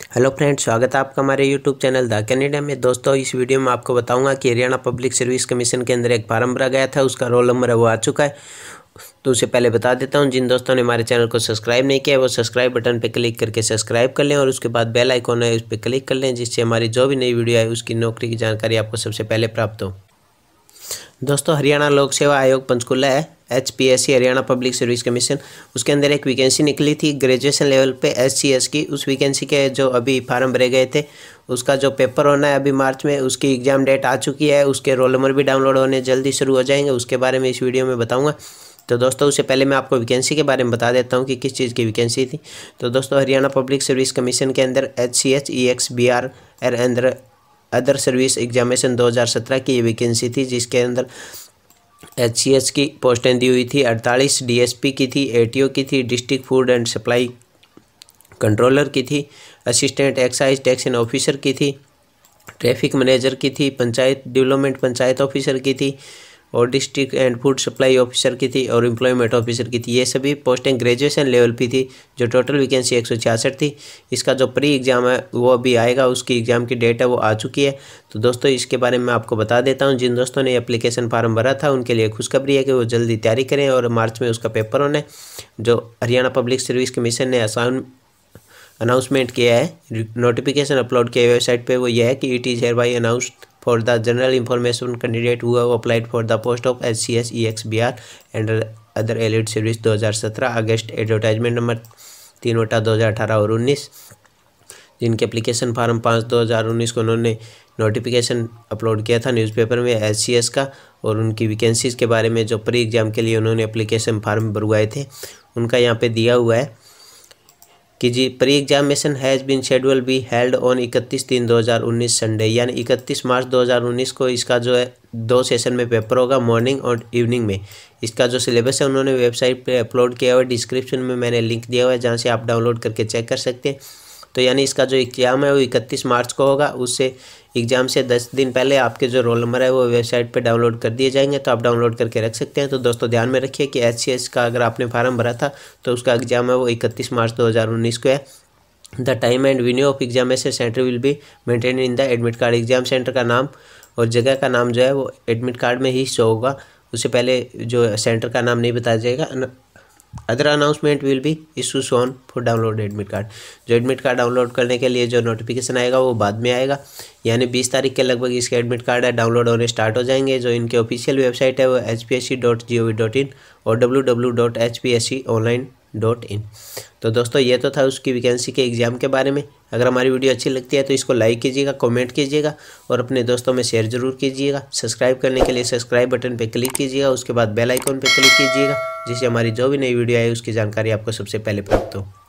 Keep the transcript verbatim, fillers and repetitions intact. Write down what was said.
Hello friends, स्वागत है आपका हमारे यूट्यूब चैनल द कैनेडियन में। दोस्तों, इस वीडियो में आपको बताऊंगा कि हरियाणा पब्लिक सर्विस कमीशन के अंदर एक फार्म भरा गया था, उसका रोल नंबर है वो आ चुका है। तो उससे पहले बता देता हूं, जिन दोस्तों ने हमारे चैनल को सब्सक्राइब नहीं किया वो सब्सक्राइब बटन पर क्लिक करके सब्सक्राइब कर लें और उसके बाद बेल आइकॉन है उस पर क्लिक कर लें, जिससे हमारी जो भी नई वीडियो आए उसकी नौकरी की जानकारी आपको सबसे पहले प्राप्त हो। दोस्तों, हरियाणा लोक सेवा आयोग पंचकुला है, H P S C Haryana public service commission, उसके अंदर एक वैकेंसी निकली थी ग्रेजुएशन लेवल पे एच सी एस की। उस वैकेंसी के जो अभी फार्म भरे गए थे उसका जो पेपर होना है अभी मार्च में, उसकी एग्ज़ाम डेट आ चुकी है। उसके रोल नंबर भी डाउनलोड होने जल्दी शुरू हो जाएंगे, उसके बारे में इस वीडियो में बताऊँगा। तो दोस्तों, उससे पहले मैं आपको वैकेंसी के बारे में बता देता हूँ कि किस चीज़ की वैकेंसी थी। तो दोस्तों, हरियाणा पब्लिक सर्विस कमीशन के अंदर H C H E X B R अंदर अदर सर्विस एग्जामिनेशन दो हज़ार सत्रह की ये वैकेंसी थी, जिसके अंदर एच सी एस की पोस्टें दी हुई थी अड़तालीस, डी एस पी की थी, ए टी ओ की थी, district food and supply controller की थी, असिस्टेंट एक्साइज टैक्सेशन ऑफिसर की थी, ट्रैफिक मैनेजर की थी, पंचायत डेवलपमेंट पंचायत ऑफिसर की थी और district and food supply officer की थी और एम्प्लॉयमेंट ऑफिसर की थी। ये सभी पोस्टें ग्रेजुएशन लेवल पे थी। जो टोटल वैकेंसी एक सौ छियासठ थी। इसका जो प्री एग्ज़ाम है वो अभी आएगा, उसकी एग्ज़ाम की डेट है वो आ चुकी है। तो दोस्तों, इसके बारे में मैं आपको बता देता हूँ। जिन दोस्तों ने एप्लीकेशन फार्म भरा था उनके लिए खुशखबरी है कि वो जल्दी तैयारी करें और मार्च में उसका पेपर होना है। जो हरियाणा पब्लिक सर्विस कमीशन ने आसान अनाउंसमेंट किया है, नोटिफिकेशन अपलोड किया वेबसाइट पे, वो यह है कि it is hereby announced for the general information candidate who have applied for the post of H C S E X B R and other allied service दो हज़ार सत्रह अगस्त advertisement number तीन वटा दो हज़ार अठारह और उन्नीस, जिनके एप्लीकेशन फार्म पाँच दो हज़ार उन्नीस को उन्होंने नोटिफिकेशन अपलोड किया था न्यूज़पेपर में एच सी एस का, और उनकी वैकेंसीज़ के बारे में जो प्री एग्ज़ाम के लिए उन्होंने एप्लीकेशन फार्म भरवाए थे उनका यहाँ पे दिया हुआ है कि जी pre examination has been schedule be held on इकतीस तीन दो हज़ार उन्नीस संडे, यानी इकतीस मार्च दो हज़ार उन्नीस को इसका जो है दो सेशन में पेपर होगा, मॉर्निंग और इवनिंग में। इसका जो सिलेबस है उन्होंने वेबसाइट पे अपलोड किया हुआ है, डिस्क्रिप्शन में मैंने लिंक दिया हुआ है जहाँ से आप डाउनलोड करके चेक कर सकते हैं। तो यानी इसका जो एग्ज़ाम है वो इकतीस मार्च को होगा। उससे एग्ज़ाम से दस दिन पहले आपके जो रोल नंबर है वो वेबसाइट पे डाउनलोड कर दिए जाएंगे, तो आप डाउनलोड करके रख सकते हैं। तो दोस्तों, ध्यान में रखिए कि एच सी एस का अगर आपने फार्म भरा था तो उसका एग्ज़ाम है वो इकतीस मार्च दो हज़ार उन्नीस को है। The time and venue of examination centre will be maintain in the admit card. Exam centre का नाम और जगह का नाम जो है वो एडमिट कार्ड में ही शो होगा, उससे पहले जो सेंटर का नाम नहीं बताया जाएगा। Other announcement will be issue soon for download admit card. जो एडमिट कार्ड डाउनलोड करने के लिए जो नोटिफिकेशन आएगा वो बाद में आएगा, यानी बीस तारीख के लगभग इसके एडमिट कार्ड है डाउनलोड होने स्टार्ट हो जाएंगे। जो इनके ऑफिशियल वेबसाइट है वो H P S C dot G O V dot in और W W W dot H P S C online dot in. तो दोस्तों, ये तो था उसकी वैकेंसी के एग्ज़ाम के बारे में। अगर हमारी वीडियो अच्छी लगती है तो इसको लाइक कीजिएगा, कमेंट कीजिएगा और अपने दोस्तों में शेयर जरूर कीजिएगा। सब्सक्राइब करने के लिए सब्सक्राइब बटन पे क्लिक कीजिएगा, उसके बाद बेल आइकॉन पे क्लिक कीजिएगा, जिससे हमारी जो भी नई वीडियो आए उसकी जानकारी आपको सबसे पहले प्राप्त हो।